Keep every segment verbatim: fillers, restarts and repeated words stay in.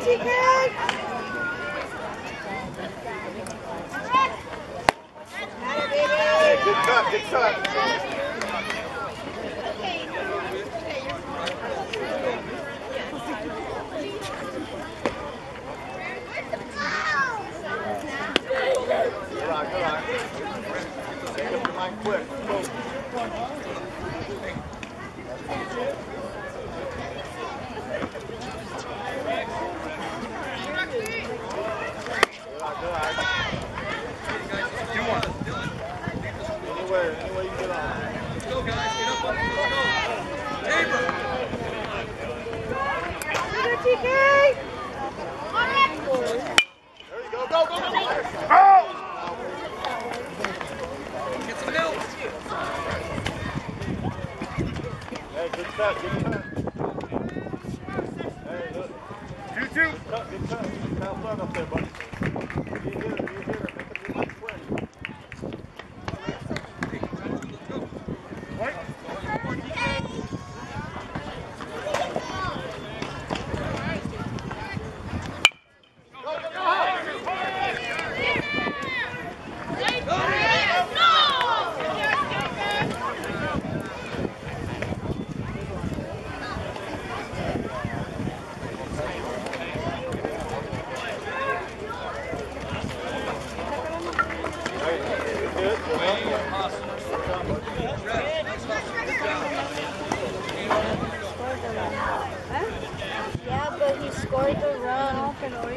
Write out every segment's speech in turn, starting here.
Good cut, good cut. Good on, good on. Make up your mind quick. Go. Good on, good on. Two more. Anywhere, anywhere you get on. Let's go, guys. Get up, let's go. Neighbor. T K. There you go. Go, go, go. Oh! Get some help. Hey, good cut, good cut. Hey, look. two two. Cut, good cut. Have fun up there, buddy. You hit her, you hit her. Make up your mind quick. What? Yeah, but he scored the run.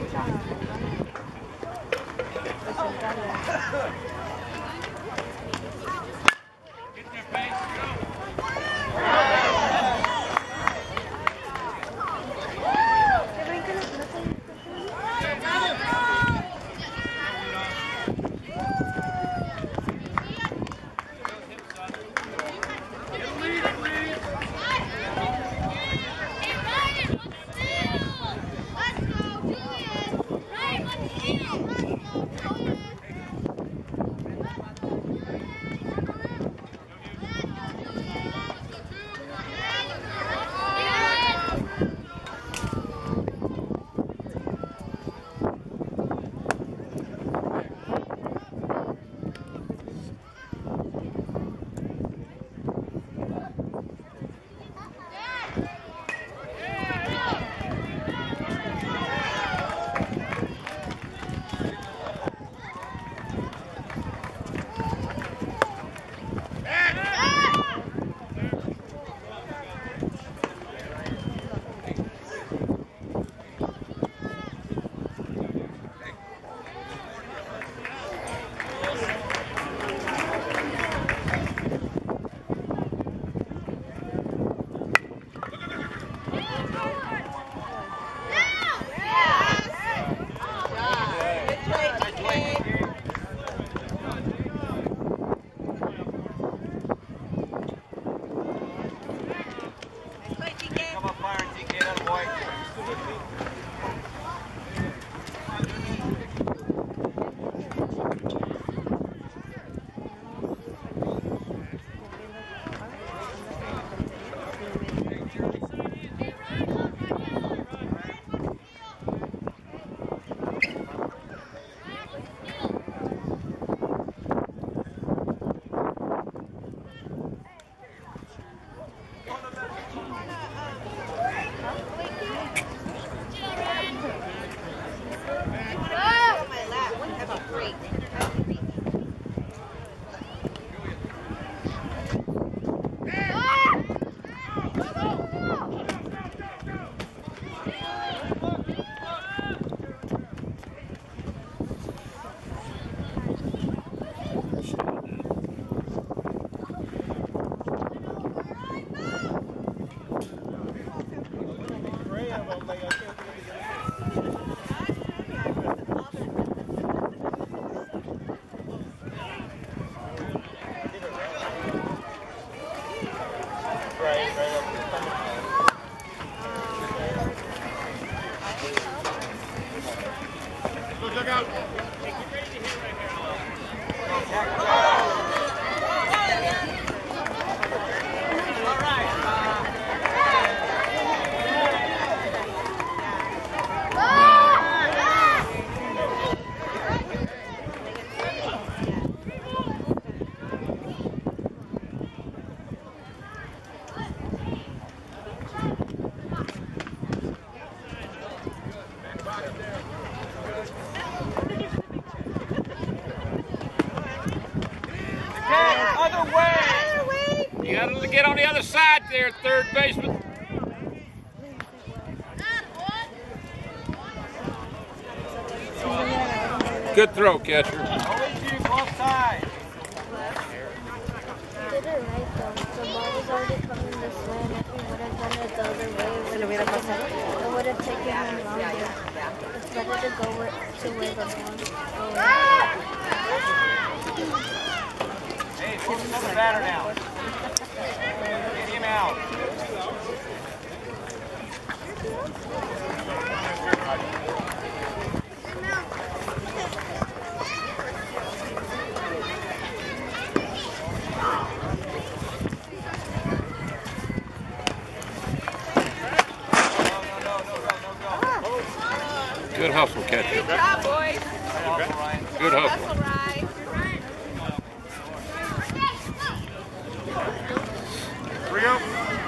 Look out. All right. get on the other side there, third baseman. Good throw, catcher. Always you, both sides. He did it right though. The ball was already coming this way, and if he would have done it the other way, it would have taken him, it would have taken him longer. It's better to go where, to where the ball is going. Hey, push another batter now. Get him out. Good hustle, catcher. Good job, boys. Good hustle. Hustle, Ryan. Three up.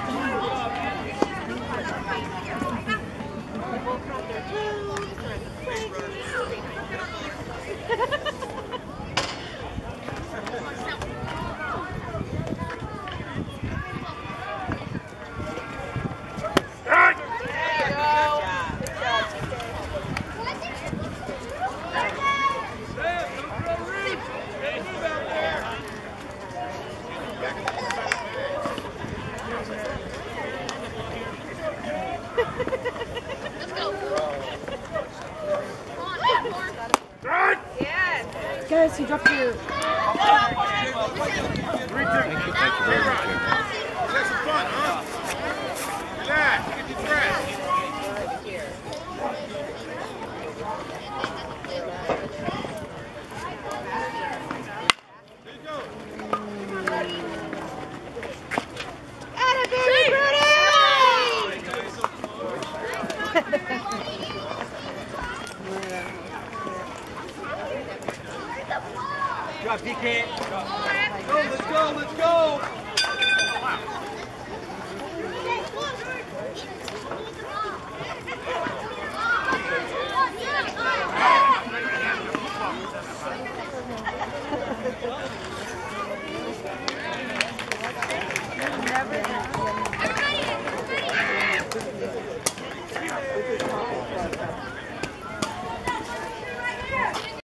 Guys, you dropped your... Thank you, thank you very much, Jim. Have some fun, huh? Relax, get your breath. Drop, P K. Go, let's go, let's go. Everybody, everybody.